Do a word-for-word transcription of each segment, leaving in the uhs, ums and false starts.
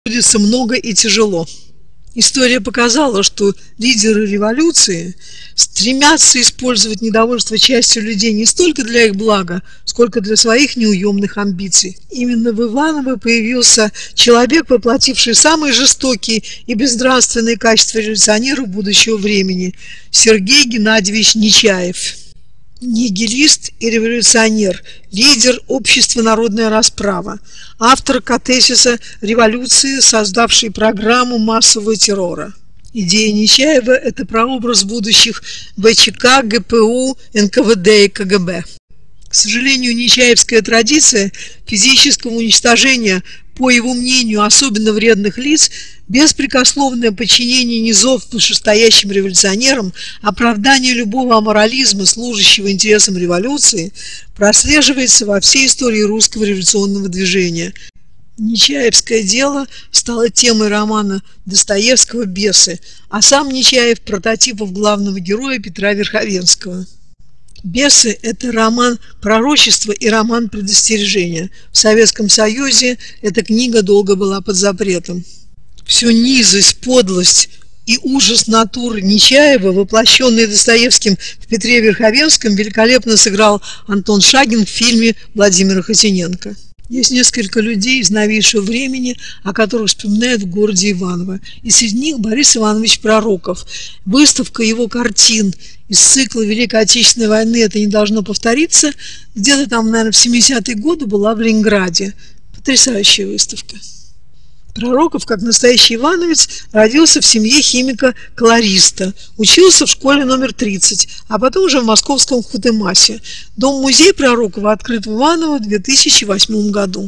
трудится много и тяжело. История показала, что лидеры революции стремятся использовать недовольство частью людей не столько для их блага, сколько для своих неуемных амбиций. Именно в Иваново появился человек, воплотивший самые жестокие и безнравственные качества революционеров будущего времени – Сергей Геннадьевич Нечаев. Нигилист и революционер, лидер общества «Народная расправа», автор катехизиса революции, создавший программу массового террора. Идея Нечаева – это прообраз будущих ВЧК, ГПУ, эн ка вэ дэ и ка гэ бэ. К сожалению, нечаевская традиция физического уничтожения, по его мнению, особенно вредных лиц, беспрекословное подчинение низов вышестоящим революционерам, оправдание любого аморализма, служащего интересам революции, прослеживается во всей истории русского революционного движения. Нечаевское дело стало темой романа Достоевского «Бесы», а сам Нечаев – прототипом главного героя Петра Верховенского. «Бесы» – это роман пророчества и роман предостережения. В Советском Союзе эта книга долго была под запретом. Всю низость, подлость и ужас натуры Нечаева, воплощенный Достоевским в Петре Верховенском, великолепно сыграл Антон Шагин в фильме Владимира Хотиненко. Есть несколько людей из новейшего времени, о которых вспоминают в городе Иваново. И среди них Борис Иванович Пророков. Выставка его картин из цикла Великой Отечественной войны «Это не должно повториться» где-то там, наверное, в семидесятые годы была в Ленинграде. Потрясающая выставка. Пророков, как настоящий ивановец, родился в семье химика-колориста, учился в школе номер тридцать, а потом уже в московском Хутемасе. Дом-музей Пророкова открыт в Иваново в две тысячи восьмом году.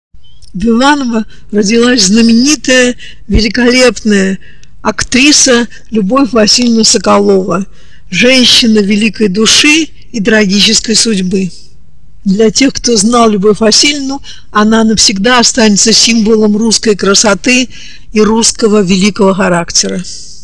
В Иваново родилась знаменитая, великолепная актриса Любовь Васильевна Соколова, женщина великой души и трагической судьбы. Для тех, кто знал Любовь Васильевну, она навсегда останется символом русской красоты и русского великого характера.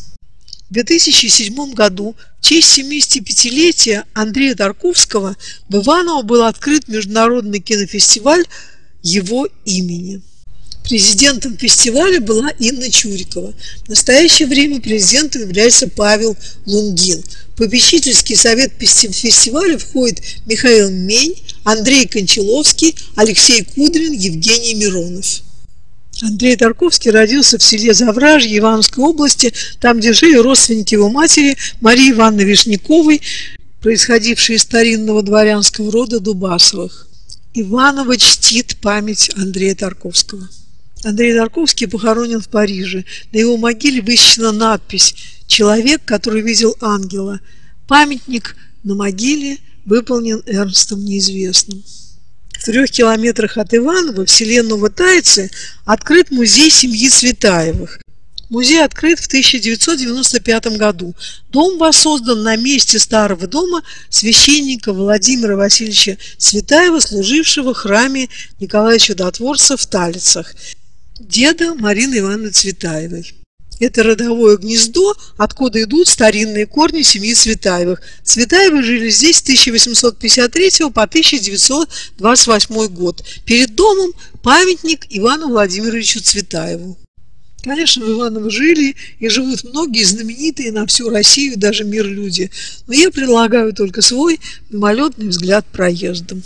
В две тысячи седьмом году в честь семидесятипятилетия Андрея Тарковского в Иваново был открыт международный кинофестиваль его имени. Президентом фестиваля была Инна Чурикова. В настоящее время президентом является Павел Лунгин. В попечительский совет фестиваля входят Михаил Мень, Андрей Кончаловский, Алексей Кудрин, Евгений Миронов. Андрей Тарковский родился в селе Завражье Ивановской области, там, где жили родственники его матери Марии Ивановны Вишняковой, происходившей из старинного дворянского рода Дубасовых. Иваново чтит память Андрея Тарковского. Андрей Тарковский похоронен в Париже. На его могиле высечена надпись «Человек, который видел ангела». Памятник на могиле выполнен Эрнстом Неизвестным. В трех километрах от Иванова, в селе Новотайцы, открыт музей семьи Цветаевых. Музей открыт в тысяча девятьсот девяносто пятом году. Дом воссоздан на месте старого дома священника Владимира Васильевича Цветаева, служившего в храме Николая Чудотворца в Талицах, деда Марины Ивановны Цветаевой. Это родовое гнездо, откуда идут старинные корни семьи Цветаевых. Цветаевы жили здесь с тысяча восемьсот пятьдесят третьего по тысяча девятьсот двадцать восьмой год. Перед домом памятник Ивану Владимировичу Цветаеву. Конечно, в Иваново жили и живут многие знаменитые на всю Россию, даже мир люди. Но я предлагаю только свой мимолетный взгляд проездом.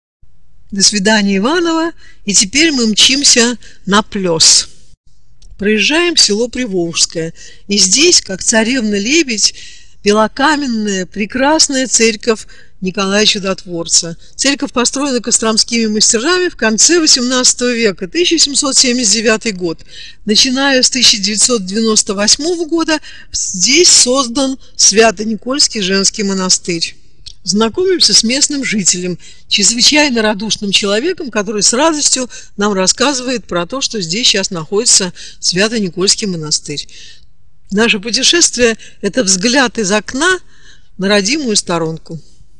До свидания, Иваново. И теперь мы мчимся на Плес. Проезжаем село Приволжское. И здесь, как царевна-лебедь, белокаменная, прекрасная церковь Николая Чудотворца. Церковь построена костромскими мастерами в конце восемнадцатого века, тысяча семьсот семьдесят девятый год. Начиная с тысяча девятьсот девяносто восьмого года здесь создан Свято-Никольский женский монастырь. Знакомимся с местным жителем, чрезвычайно радушным человеком, который с радостью нам рассказывает про то, что здесь сейчас находится Свято-Никольский монастырь. Наше путешествие – это взгляд из окна на родимую сторонку.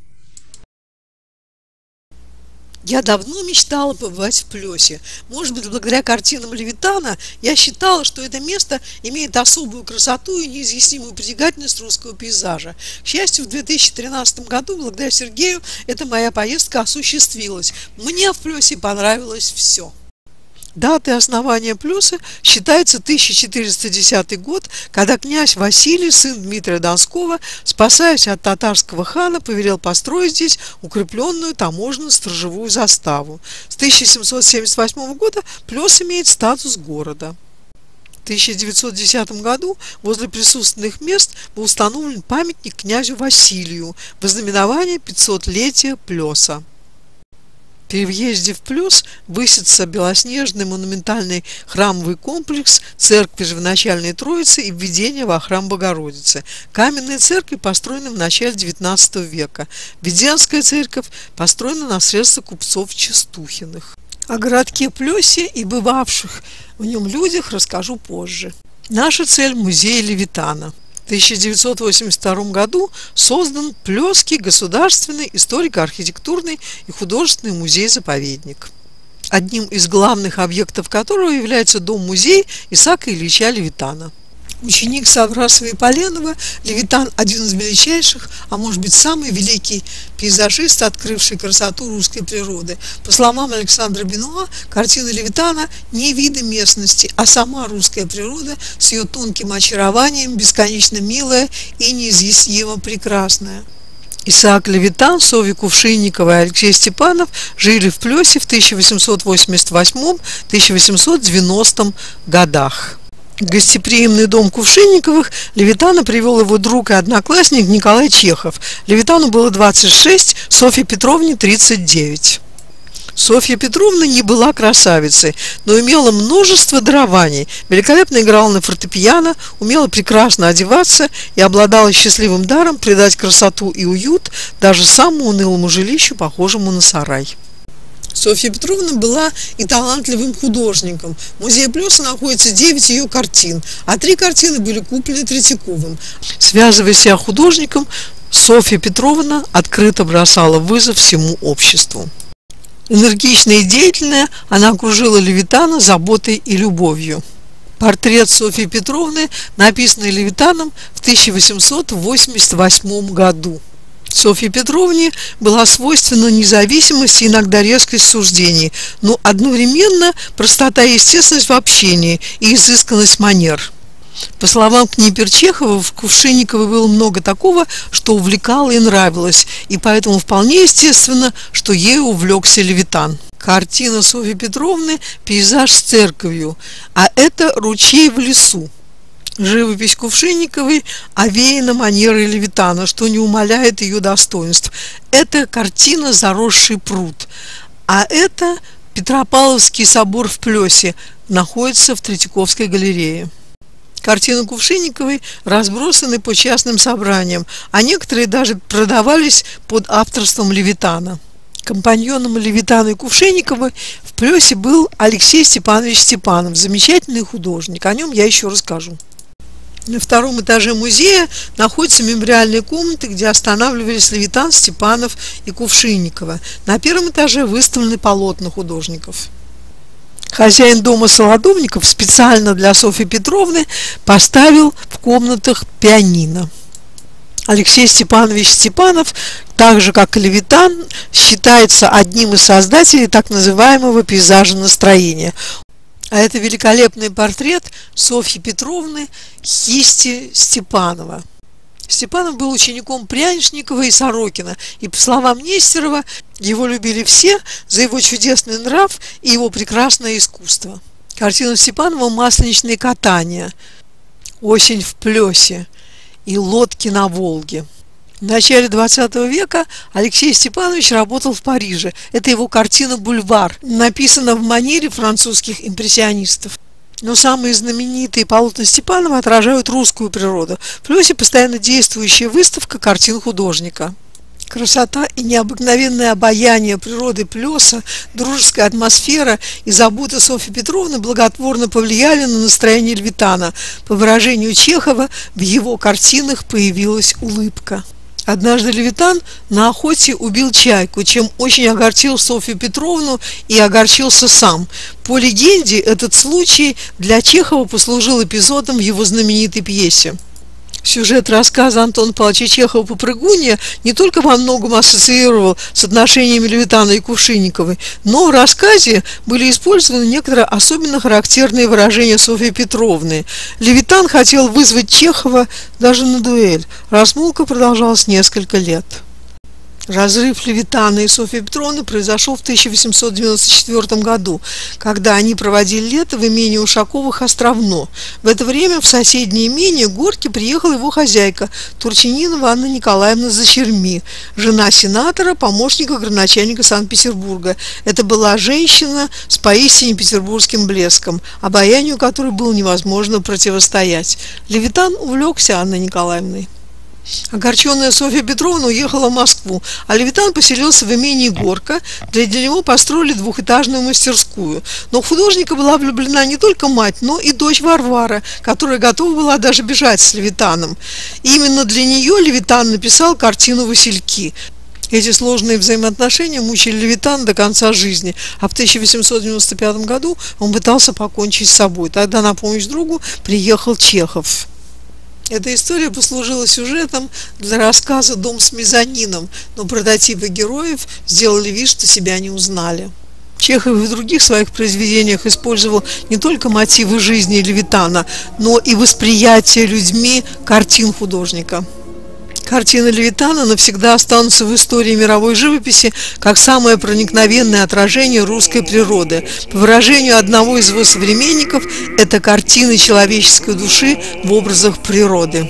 Я давно мечтала побывать в Плесе. Может быть, благодаря картинам Левитана я считала, что это место имеет особую красоту и неизъяснимую притягательность русского пейзажа. К счастью, в две тысячи тринадцатом году, благодаря Сергею, эта моя поездка осуществилась. Мне в Плесе понравилось все. Датой основания Плеса считается тысяча четыреста десятый год, когда князь Василий, сын Дмитрия Донского, спасаясь от татарского хана, повелел построить здесь укрепленную таможенно-сторожевую заставу. С тысяча семьсот семьдесят восьмого года Плес имеет статус города. В тысяча девятьсот десятом году возле присутственных мест был установлен памятник князю Василию во знаменование пятисотлетия Плеса. При въезде в Плес высится белоснежный монументальный храмовый комплекс церкви Живоначальной Троицы и введения во храм Богородицы. Каменные церкви построены в начале девятнадцатого века. Введенская церковь построена на средства купцов Частухиных. О городке Плесе и бывавших в нем людях расскажу позже. Наша цель – музей Левитана. В тысяча девятьсот восемьдесят втором году создан Плесский государственный историко-архитектурный и художественный музей-заповедник, одним из главных объектов которого является дом-музей Исаака Ильича Левитана. Ученик Саврасова и Поленова, Левитан – один из величайших, а может быть самый великий пейзажист, открывший красоту русской природы. По словам Александра Бенуа, картина Левитана не виды местности, а сама русская природа с ее тонким очарованием, бесконечно милая и неизъяснимо прекрасная. Исаак Левитан, Софья Кувшинникова и Алексей Степанов жили в Плесе в тысяча восемьсот восемьдесят восьмом — тысяча восемьсот девяностом годах. Гостеприимный дом Кувшинниковых Левитана привел его друг и одноклассник Николай Чехов. Левитану было двадцать шесть, Софье Петровне тридцать девять. Софья Петровна не была красавицей, но имела множество дарований, великолепно играла на фортепиано, умела прекрасно одеваться и обладала счастливым даром придать красоту и уют даже самому унылому жилищу, похожему на сарай. Софья Петровна была и талантливым художником. В музее Плеса находится девять ее картин, а три картины были куплены Третьяковым. Связывая себя художником, Софья Петровна открыто бросала вызов всему обществу. Энергичная и деятельная, она окружила Левитана заботой и любовью. Портрет Софьи Петровны, написанный Левитаном в тысяча восемьсот восемьдесят восьмом году. Софье Петровне была свойственна независимость и иногда резкость суждений, но одновременно простота и естественность в общении и изысканность манер. По словам Книпер Чехова, в Кувшинниковой было много такого, что увлекало и нравилось, и поэтому вполне естественно, что ею увлекся Левитан. Картина Софьи Петровны – пейзаж с церковью, а это ручей в лесу. Живопись Кувшинниковой овеяна манерой Левитана, что не умаляет ее достоинств. Это картина «Заросший пруд», а это Петропавловский собор в Плесе, находится в Третьяковской галерее. Картины Кувшинниковой разбросаны по частным собраниям, а некоторые даже продавались под авторством Левитана. Компаньоном Левитана и Кувшинниковой в Плесе был Алексей Степанович Степанов, замечательный художник. О нем я еще расскажу. На втором этаже музея находятся мемориальные комнаты, где останавливались Левитан, Степанов и Кувшинникова. На первом этаже выставлены полотна художников. Хозяин дома Солодовников специально для Софьи Петровны поставил в комнатах пианино. Алексей Степанович Степанов, так же как и Левитан, считается одним из создателей так называемого пейзажа настроения. А это великолепный портрет Софьи Петровны кисти Степанова. Степанов был учеником Прянишникова и Сорокина, и, по словам Нестерова, его любили все за его чудесный нрав и его прекрасное искусство. Картина Степанова «Масленичные катания», «Осень в Плесе» и «Лодки на Волге». В начале двадцатого века Алексей Степанович работал в Париже. Это его картина «Бульвар», написана в манере французских импрессионистов. Но самые знаменитые полотна Степанова отражают русскую природу. В Плесе постоянно действующая выставка картин художника. Красота и необыкновенное обаяние природы Плеса, дружеская атмосфера и забота Софьи Петровны благотворно повлияли на настроение Левитана. По выражению Чехова, в его картинах появилась улыбка. Однажды Левитан на охоте убил чайку, чем очень огорчил Софью Петровну и огорчился сам. По легенде, этот случай для Чехова послужил эпизодом в его знаменитой пьесе. Сюжет рассказа Антона Павловича Чехова «Попрыгунья» не только во многом ассоциировал с отношениями Левитана и Кувшинниковой, но в рассказе были использованы некоторые особенно характерные выражения Софьи Петровны. Левитан хотел вызвать Чехова даже на дуэль. Размолвка продолжалась несколько лет. Разрыв Левитана и Софьи Петровны произошел в тысяча восемьсот девяносто четвёртом году, когда они проводили лето в имении Ушаковых Островно. В это время в соседнее имение Горки приехала его хозяйка Турчининова Анна Николаевна Зачерми, жена сенатора, помощника градоначальника Санкт-Петербурга. Это была женщина с поистине петербургским блеском, обаянию которой было невозможно противостоять. Левитан увлекся Анной Николаевной. Огорченная Софья Петровна уехала в Москву, а Левитан поселился в имении Горка, где для него построили двухэтажную мастерскую. Но в художника была влюблена не только мать, но и дочь Варвара, которая готова была даже бежать с Левитаном. И именно для нее Левитан написал картину «Васильки». Эти сложные взаимоотношения мучили Левитана до конца жизни, а в тысяча восемьсот девяносто пятом году он пытался покончить с собой. Тогда на помощь другу приехал Чехов. Эта история послужила сюжетом для рассказа «Дом с мезонином», но прототипы героев сделали вид, что себя не узнали. Чехов и в других своих произведениях использовал не только мотивы жизни Левитана, но и восприятие людьми картин художника. Картины Левитана навсегда останутся в истории мировой живописи как самое проникновенное отражение русской природы. По выражению одного из его современников, это картины человеческой души в образах природы.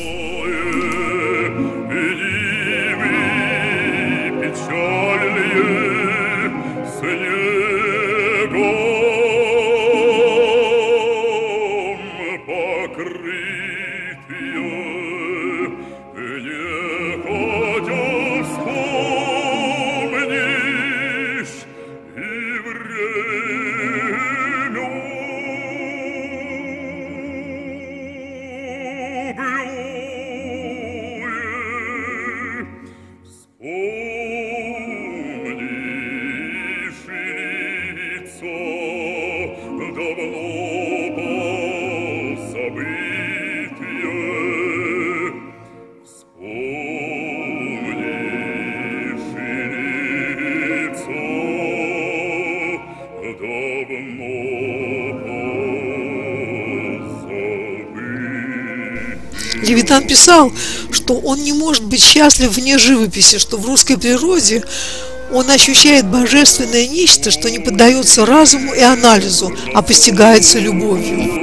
Левитан писал, что он не может быть счастлив вне живописи, что в русской природе он ощущает божественное нечто, что не поддается разуму и анализу, а постигается любовью.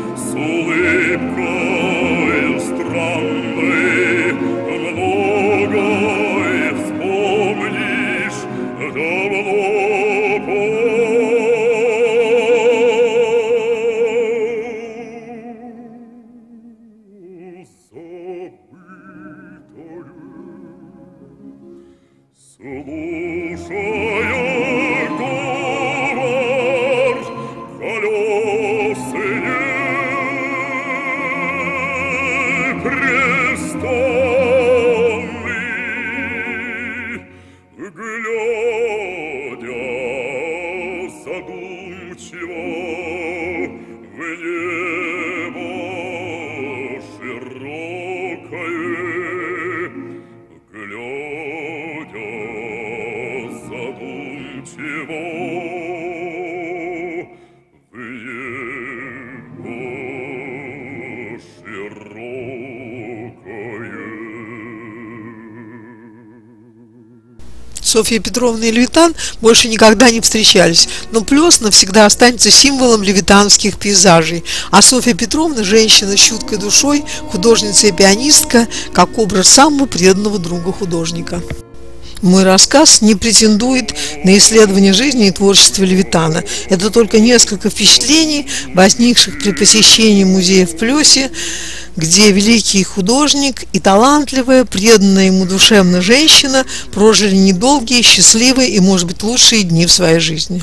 Софья Петровна и Левитан больше никогда не встречались, но Плёс навсегда останется символом левитановских пейзажей, а Софья Петровна – женщина с чуткой душой, художница и пианистка, как образ самого преданного друга художника. Мой рассказ не претендует на исследование жизни и творчества Левитана. Это только несколько впечатлений, возникших при посещении музея в Плёсе, где великий художник и талантливая, преданная ему душевно женщина прожили недолгие, счастливые и, может быть, лучшие дни в своей жизни.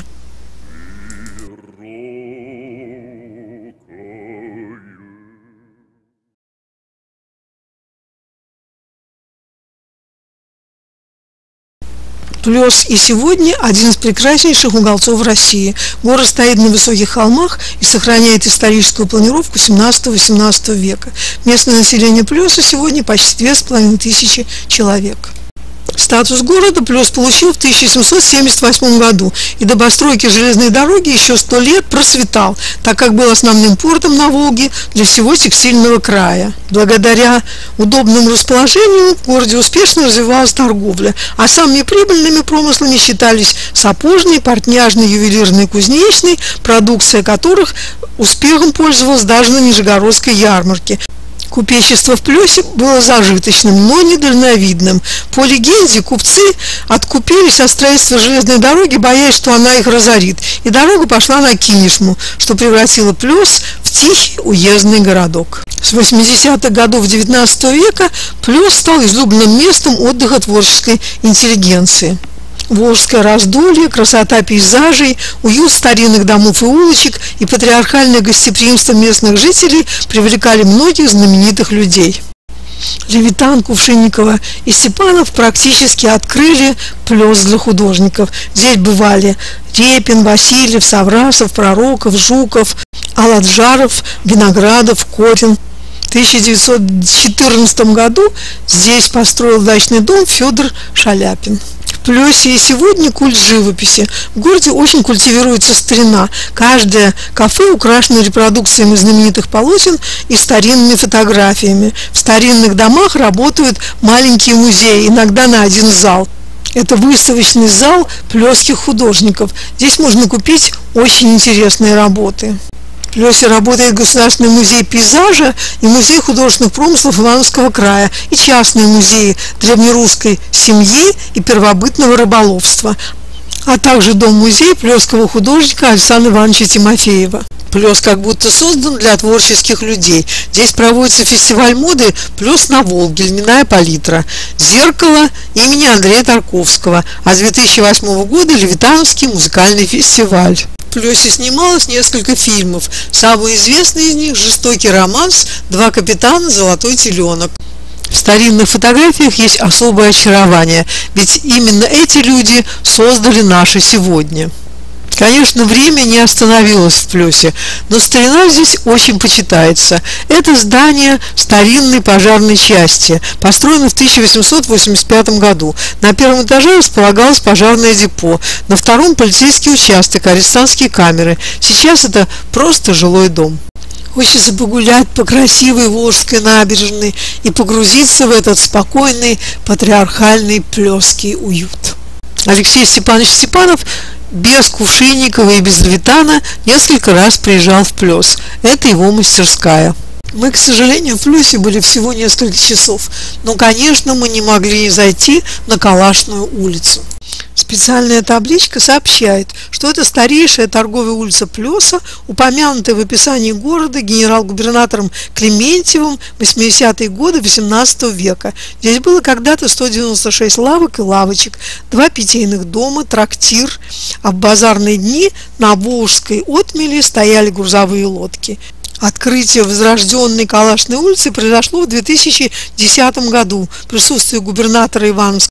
Плёс и сегодня один из прекраснейших уголцов России. Город стоит на высоких холмах и сохраняет историческую планировку семнадцатого-восемнадцатого века. Местное население Плёса сегодня почти две с половиной тысячи человек. Статус города Плёс получил в тысяча семьсот семьдесят восьмом году, и до постройки железной дороги еще сто лет процветал, так как был основным портом на Волге для всего текстильного края. Благодаря удобному расположению в городе успешно развивалась торговля, а самыми прибыльными промыслами считались сапожный, портняжный, ювелирный, кузнечный, продукция которых успехом пользовалась даже на Нижегородской ярмарке. Купечество в Плёсе было зажиточным, но недальновидным. По легенде, купцы откупились от строительства железной дороги, боясь, что она их разорит, и дорога пошла на Кинешму, что превратило Плёс в тихий уездный городок. С восьмидесятых годов девятнадцатого века Плёс стал излюбленным местом отдыха творческой интеллигенции. Волжское раздолье, красота пейзажей, уют старинных домов и улочек и патриархальное гостеприимство местных жителей привлекали многих знаменитых людей. Левитан, Кувшинникова и Степанов практически открыли Плёс для художников. Здесь бывали Репин, Васильев, Саврасов, Пророков, Жуков, Аладжаров, Виноградов, Корин. В тысяча девятьсот четырнадцатом году здесь построил дачный дом Федор Шаляпин. В Плёсе и сегодня культ живописи. В городе очень культивируется старина. Каждое кафе украшено репродукциями знаменитых полотен и старинными фотографиями. В старинных домах работают маленькие музеи, иногда на один зал. Это выставочный зал плёсских художников. Здесь можно купить очень интересные работы. В Плёсе работает Государственный музей пейзажа и музей художественных промыслов Ивановского края и частные музеи древнерусской семьи и первобытного рыболовства, а также дом-музей плёсского художника Александра Ивановича Тимофеева. Плёс как будто создан для творческих людей. Здесь проводится фестиваль моды «Плёс на Волге. Льняная палитра», «Зеркало» имени Андрея Тарковского, а с две тысячи восьмого года Левитановский музыкальный фестиваль. В Плёсе снималось несколько фильмов. Самый известный из них – «Жестокий романс», «Два капитана», «Золотой теленок». В старинных фотографиях есть особое очарование, ведь именно эти люди создали наше сегодня. Конечно, время не остановилось в Плёсе, но старина здесь очень почитается. Это здание старинной пожарной части, построено в тысяча восемьсот восемьдесят пятом году. На первом этаже располагалось пожарное депо, на втором полицейский участок, арестантские камеры. Сейчас это просто жилой дом. Хочется погулять по красивой Волжской набережной и погрузиться в этот спокойный патриархальный плёсский уют. Алексей Степанович Степанов без Кувшинникова и без Левитана несколько раз приезжал в Плёс. Это его мастерская. Мы, к сожалению, в Плёсе были всего несколько часов, но, конечно, мы не могли не зайти на Калашную улицу. Специальная табличка сообщает, что это старейшая торговая улица Плёса, упомянутая в описании города генерал-губернатором Клементьевым в восьмидесятые годы восемнадцатого века. Здесь было когда-то сто девяносто шесть лавок и лавочек, два питейных дома, трактир, а в базарные дни на Волжской отмели стояли грузовые лодки. Открытие возрожденной Калашной улицы произошло в две тысячи десятом году в присутствии губернатора Ивановского